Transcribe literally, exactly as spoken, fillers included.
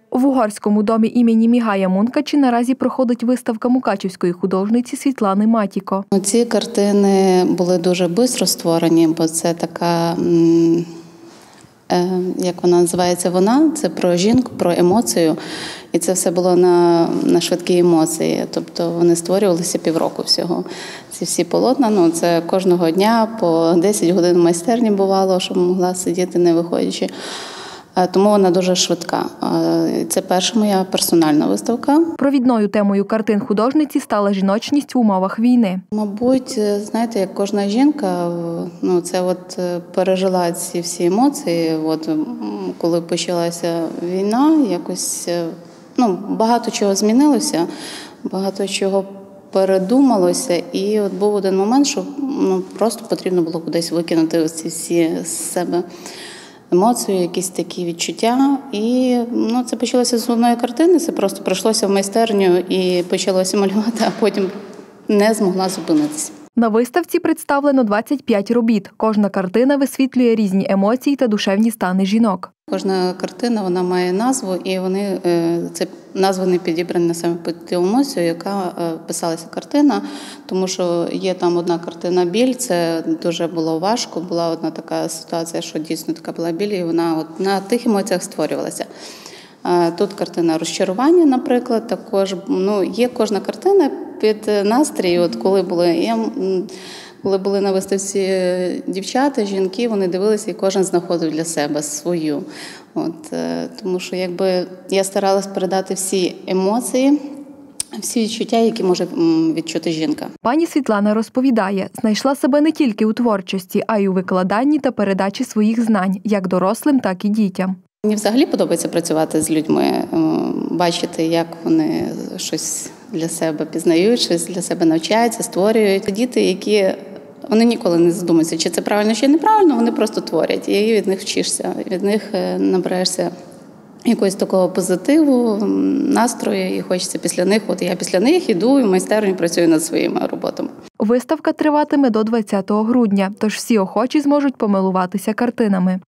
В Угорському домі імені Мігая Мункачі наразі проходить виставка мукачівської художниці Світлани Матіко. Ці картини були дуже швидко створені, бо це така, як вона називається, вона, це про жінку, про емоцію. І це все було на, на швидкі емоції. Тобто вони створювалися півроку всього. Ці всі полотна, ну це кожного дня по десять годин в майстерні бувало, щоб могла сидіти не виходячи. Тому вона дуже швидка. Це перша моя персональна виставка. Провідною темою картин художниці стала жіночність в умовах війни. Мабуть, знаєте, як кожна жінка, ну це от пережила ці всі емоції. От коли почалася війна, якось ну багато чого змінилося, багато чого передумалося, і от був один момент, що ну просто потрібно було кудись викинути ці всі з себе емоції, якісь такі відчуття. І ну, це почалося з одної картини, це просто прийшлося в майстерню і почалося малювати, а потім не змогла зупинитися. На виставці представлено двадцять п'ять робіт. Кожна картина висвітлює різні емоції та душевні стани жінок. Кожна картина, вона має назву, і вони, це назви не підібрані саме під ту емоцію, яка писалася картина, тому що є там одна картина «Біль», це дуже було важко, була одна така ситуація, що дійсно така була біль, і вона от на тих емоціях створювалася. Тут картина «Розчарування», наприклад, також, ну, є кожна картина під настрій, от коли були, я, коли були на виставці дівчата, жінки, вони дивилися і кожен знаходив для себе свою. От, тому що якби я старалась передати всі емоції, всі відчуття, які може відчути жінка. Пані Світлана розповідає, знайшла себе не тільки у творчості, а й у викладанні та передачі своїх знань, як дорослим, так і дітям. Мені взагалі подобається працювати з людьми, бачити, як вони щось для себе пізнають, щось для себе навчаються, створюють. Діти, які вони ніколи не задумуються, чи це правильно, чи неправильно, вони просто творять. І від них вчишся, від них набираєшся якогось такого позитиву, настрою, і хочеться після них, от я після них іду і в майстерні працюю над своїми роботами. Виставка триватиме до двадцятого грудня, тож всі охочі зможуть помилуватися картинами.